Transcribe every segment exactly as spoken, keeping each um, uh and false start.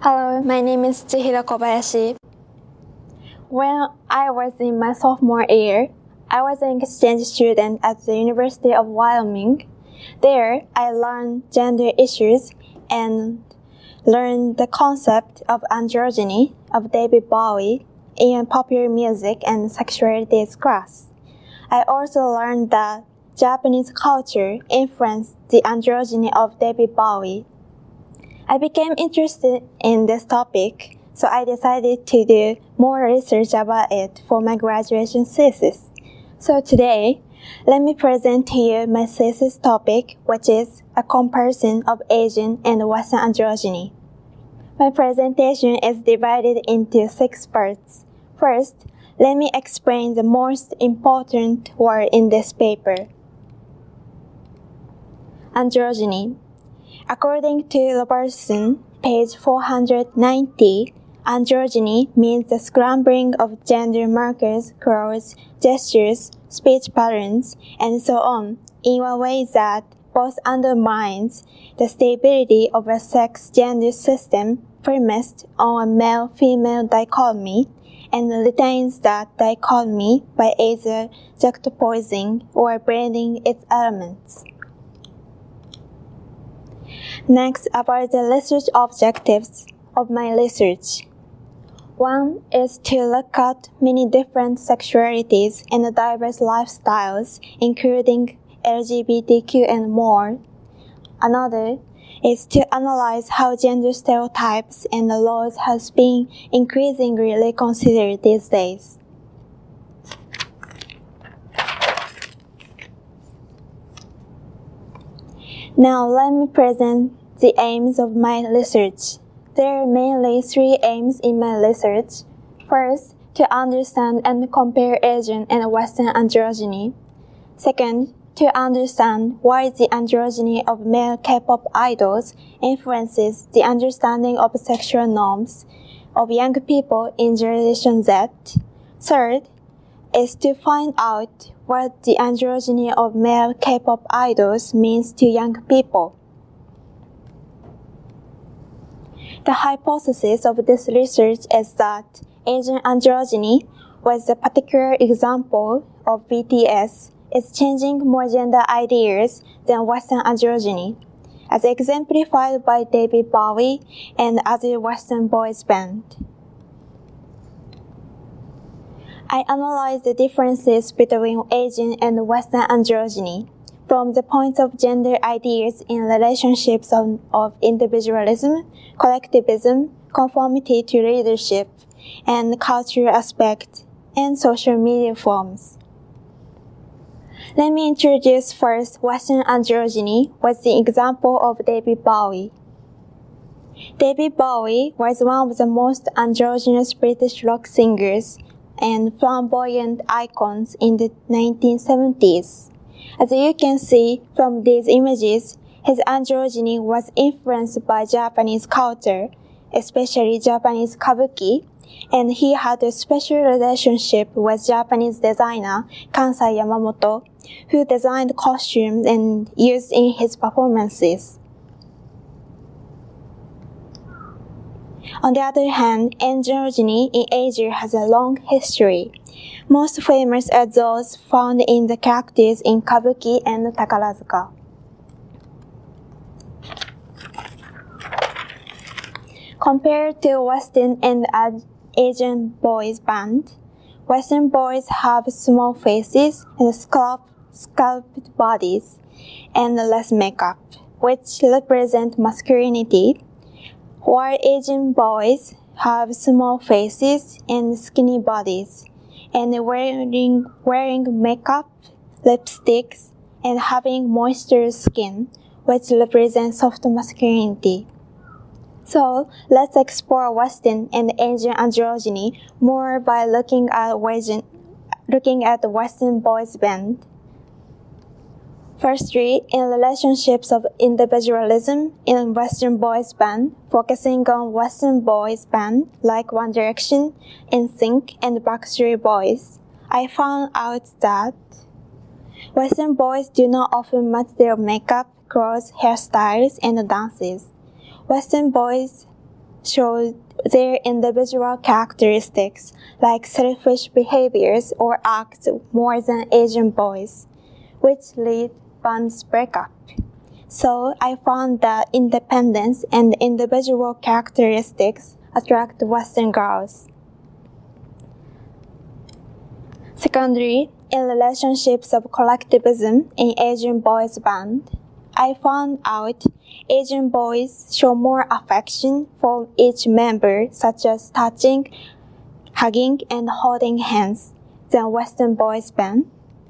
Hello, my name is Chihiro Kobayashi. When I was in my sophomore year, I was an exchange student at the University of Wyoming. There, I learned gender issues and learned the concept of androgyny of David Bowie in popular music and sexualities class. I also learned that Japanese culture influenced the androgyny of David Bowie. I became interested in this topic, so I decided to do more research about it for my graduation thesis. So today, let me present to you my thesis topic, which is a comparison of Asian and Western androgyny. My presentation is divided into six parts. First, let me explain the most important word in this paper. Androgyny. According to Robertson, page four hundred ninety, androgyny means the scrambling of gender markers, clothes, gestures, speech patterns, and so on, in a way that both undermines the stability of a sex-gender system premised on a male-female dichotomy and retains that dichotomy by either juxtaposing or blending its elements. Next, about the research objectives of my research. One is to look at many different sexualities and diverse lifestyles, including L G B T Q and more. Another is to analyze how gender stereotypes and laws has been increasingly reconsidered these days. Now let me present the aims of my research. There are mainly three aims in my research. First, to understand and compare Asian and Western androgyny. Second, to understand why the androgyny of male K-pop idols influences the understanding of sexual norms of young people in Generation Z. Third, is to find out what the androgyny of male K-pop idols means to young people. The hypothesis of this research is that Asian androgyny, with a particular example of B T S, is changing more gender ideas than Western androgyny, as exemplified by David Bowie and other Western boys band. I analyzed the differences between Asian and Western androgyny from the point of gender ideas in relationships of, of individualism, collectivism, conformity to leadership, and cultural aspect, and social media forms. Let me introduce first Western androgyny with the example of David Bowie. David Bowie was one of the most androgynous British rock singers and flamboyant icons in the nineteen seventies. As you can see from these images, his androgyny was influenced by Japanese culture, especially Japanese kabuki, and he had a special relationship with Japanese designer Kansai Yamamoto, who designed costumes and used in his performances. On the other hand, androgyny in Asia has a long history. Most famous are those found in the characters in Kabuki and Takarazuka. Compared to Western and Asian boys band, Western boys have small faces and sculpt, sculpted bodies and less makeup, which represent masculinity, while Asian boys have small faces and skinny bodies, and wearing, wearing makeup, lipsticks, and having moisture skin, which represents soft masculinity. So, let's explore Western and Asian androgyny more by looking at, Western, looking at the Western boys band. Firstly, in relationships of individualism in Western boys band, focusing on Western boys band like One Direction, NSYNC, and Backstreet Boys, I found out that Western boys do not often match their makeup, clothes, hairstyles, and dances. Western boys show their individual characteristics, like selfish behaviors or acts more than Asian boys, which lead bands breakup. So I found that independence and individual characteristics attract Western girls. Secondly, in relationships of collectivism in Asian boys band, I found out Asian boys show more affection for each member, such as touching, hugging, and holding hands, than Western boys band.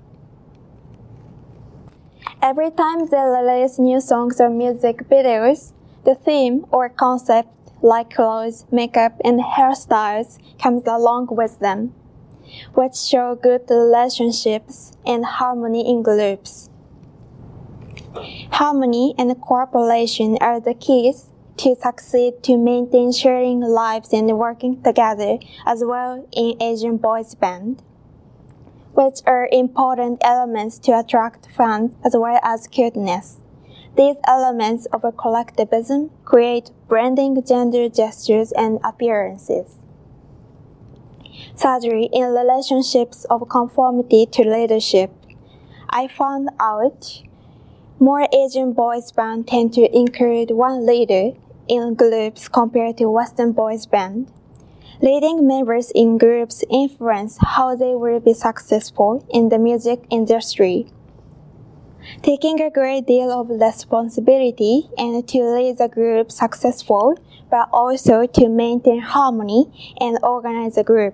Every time they release new songs or music videos, the theme or concept, like clothes, makeup, and hairstyles, comes along with them, which show good relationships and harmony in groups. Harmony and cooperation are the keys to succeed to maintain sharing lives and working together as well in Asian boys band, which are important elements to attract fans as well as cuteness. These elements of a collectivism create branding gender gestures and appearances. Thirdly, in relationships of conformity to leadership, I found out more Asian boys band tend to include one leader in groups compared to Western boys band. Leading members in groups influence how they will be successful in the music industry. Taking a great deal of responsibility and to lead the group successful, but also to maintain harmony and organize a group.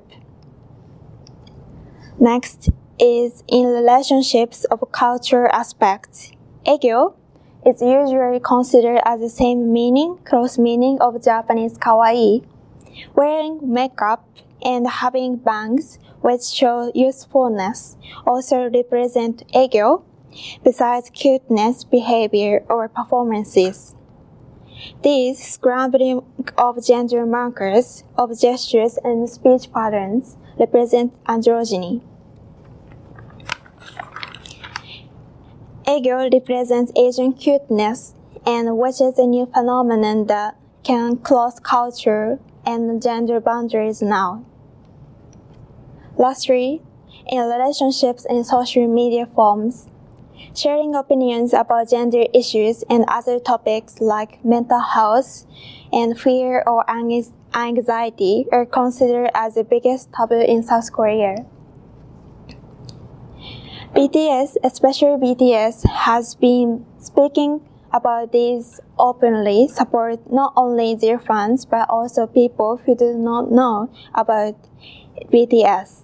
Next is in relationships of cultural aspects. Aegyo is usually considered as the same meaning, close meaning of Japanese kawaii. Wearing makeup and having bangs, which show youthfulness, also represent aegyo, besides cuteness, behavior, or performances. These scrambling of gender markers, of gestures and speech patterns represent androgyny. Aegyo represents Asian cuteness, and which is a new phenomenon that can cross culture and gender boundaries now. Lastly, in relationships in social media forums, sharing opinions about gender issues and other topics like mental health and fear or anxiety are considered as the biggest taboo in South Korea. B T S, especially B T S, has been speaking about these openly, support not only their fans but also people who do not know about B T S.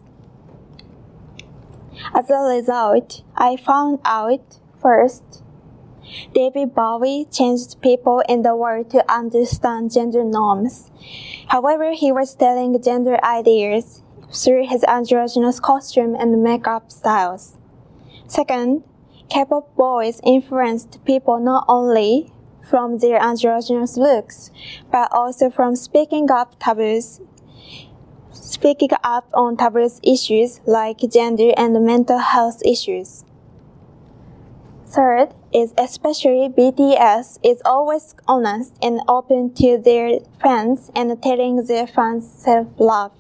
As a result, I found out first, David Bowie changed people in the world to understand gender norms. However, he was telling gender ideas through his androgynous costume and makeup styles. Second, K-pop boys influenced people not only from their androgynous looks, but also from speaking up taboos, speaking up on taboos issues like gender and mental health issues. Third is especially B T S is always honest and open to their fans and telling their fans self-love.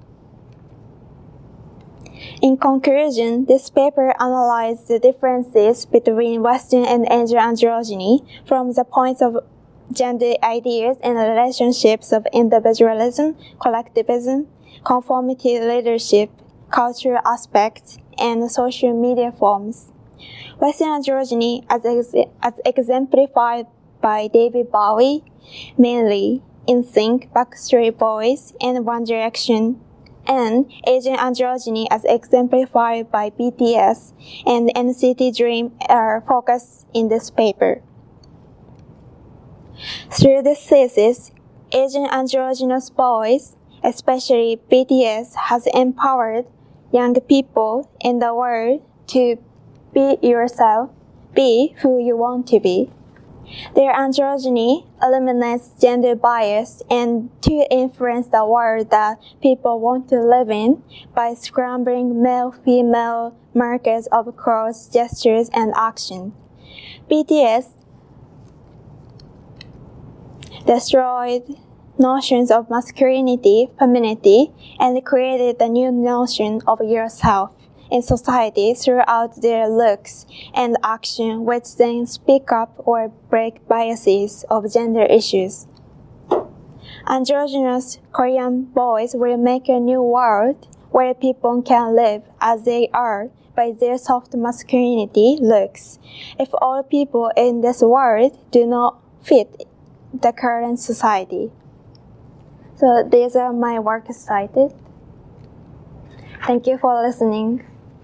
In conclusion, this paper analyzed the differences between Western and Asian androgyny from the points of gender ideas and relationships of individualism, collectivism, conformity leadership, cultural aspects, and social media forms. Western androgyny, as, ex- as exemplified by David Bowie, mainly NSYNC, Backstreet Boys, and One Direction, and Asian androgyny as exemplified by B T S and N C T Dream are focused in this paper. Through this thesis, Asian androgynous boys, especially B T S, has empowered young people in the world to be yourself, be who you want to be. Their androgyny eliminates gender bias and to influence the world that people want to live in by scrambling male-female markers of clothes, gestures, and action. B T S destroyed notions of masculinity, femininity, and created a new notion of yourself in society throughout their looks and action, which then speak up or break biases of gender issues. Androgynous Korean boys will make a new world where people can live as they are by their soft masculinity looks. If all people in this world do not fit the current society. So these are my work cited. Thank you for listening.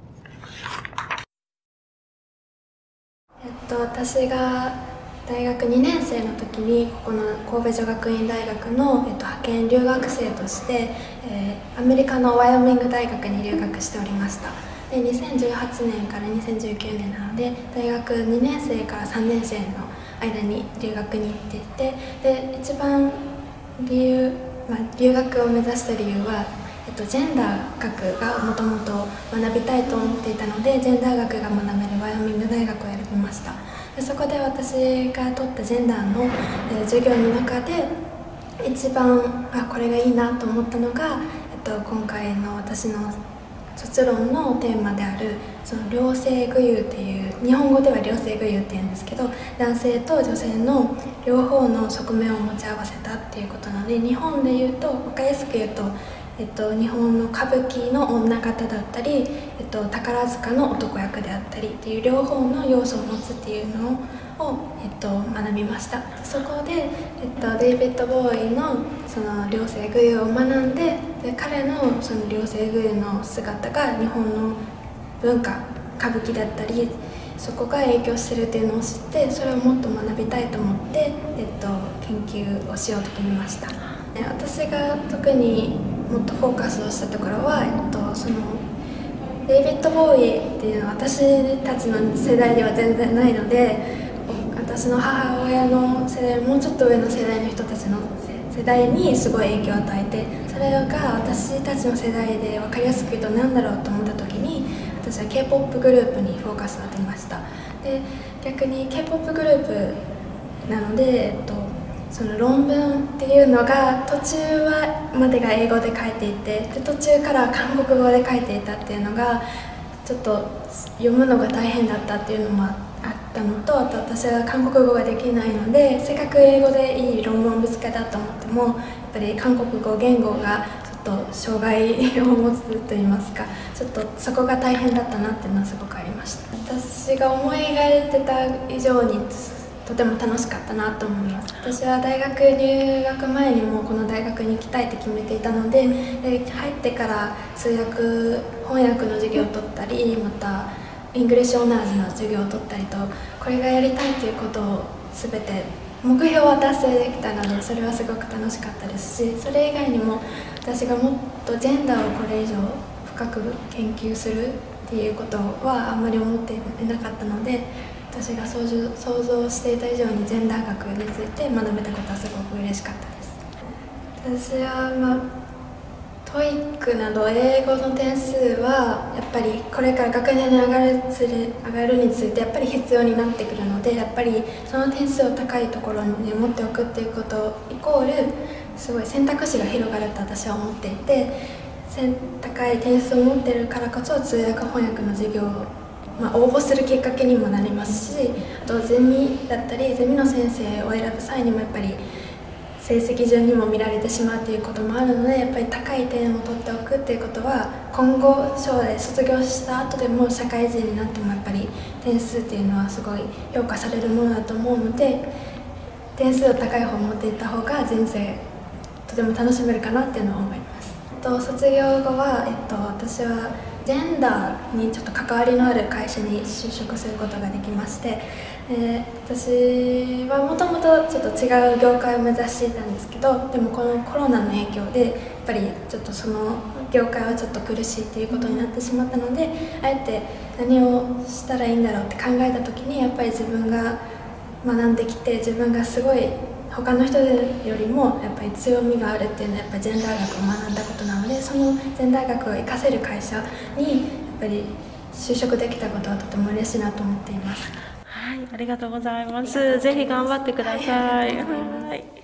えっと、私が大学にねん生の時にここの神戸女学院大学の、えっと、派遣留学生として、えー、アメリカのワイオミング大学に留学しておりました。でにせんじゅうはちねんからにせんじゅうきゅうねんなので大学にねん生からさんねん生の間に留学に行っていて、で一番理由、まあ、留学を目指した理由は、えっと、ジェンダー学がもともと学びたいと思っていたので、ジェンダー学が学べるワイオミング大学を選びました。でそこで私が取ったジェンダーの、えー、授業の中で一番あこれがいいなと思ったのが、えっと、今回の私の卒論のテーマであるその両性具有っていう、日本語では両性具有っていうんですけど、男性と女性の両方の側面を持ち合わせたっていうことなので、日本で言うと分かりやすく言うと、えっと、日本の歌舞伎の女方だったり、えっと、宝塚の男役であったりっていう両方の要素を持つっていうのを、えっと、学びました。そこで、えっと、デイビッド・ボーイのその両性具有を学んで、で彼のその両性具有の姿が日本の文化、歌舞伎だったりそこが影響してるっていうのを知って、それをもっと学びたいと思って、えっと、研究をしようと決めました。私が特にもっとフォーカスをしたところは、えっと、そのデイビッド・ボーイっていうのは私たちの世代では全然ないので、私の母親の世代、もうちょっと上の世代の人たちの世代にすごい影響を与えて、それが私たちの世代で分かりやすく言うと何だろうと思った時に、私は K-ポップ グループにフォーカスを当てました。で逆に K-ポップ グループなので、えっとその論文っていうのが途中はまでが英語で書いていて、で途中から韓国語で書いていたっていうのがちょっと読むのが大変だったっていうのもあったのと、あと私は韓国語ができないので、せっかく英語でいい論文をぶつけたと思ってもやっぱり韓国語言語がちょっと障害を持つといいますか、ちょっとそこが大変だったなっていうのはすごくありました。私が思い描いてた以上にとても楽しかったなと思います。私は大学入学前にもこの大学に行きたいって決めていたので、で入ってから通訳翻訳の授業を取ったり、またイングリッシュオナーズの授業を取ったりと、これがやりたいということを全て目標は達成できたので、それはすごく楽しかったですし、それ以外にも私がもっとジェンダーをこれ以上深く研究するっていうことはあんまり思っていなかったので、私が想像、想像していた以上にジェンダー学について学べたことはすごく嬉しかったです。私は、まあ、トイックなど英語の点数はやっぱりこれから学年に上がるつれ上がるについてやっぱり必要になってくるので、やっぱりその点数を高いところに持っておくっていうことイコールすごい選択肢が広がると私は思っていて、高い点数を持っているからこそ通訳翻訳の授業をまあ、応募するきっかけにもなりますし、あとゼミだったりゼミの先生を選ぶ際にもやっぱり成績順にも見られてしまうということもあるので、やっぱり高い点を取っておくっていうことは今後将来卒業した後でも社会人になってもやっぱり点数っていうのはすごい評価されるものだと思うので、点数を高い方を持っていった方が人生とても楽しめるかなっていうのは思います。と卒業後は、えっと、私はジェンダーにちょっと関わりのある会社に就職することができまして、えー、私はもともとちょっと違う業界を目指していたんですけど、でもこのコロナの影響でやっぱりちょっとその業界はちょっと苦しいっていうことになってしまったので、あえて何をしたらいいんだろうって考えた時にやっぱり自分が学んできて、自分がすごい他の人よりもやっぱり強みがあるっていうのはやっぱりジェンダー学を学んだことなので、そのジェンダー学を活かせる会社にやっぱり就職できたことはとても嬉しいなと思っています。 はい、ありがとうございます。ぜひ頑張ってください。はい。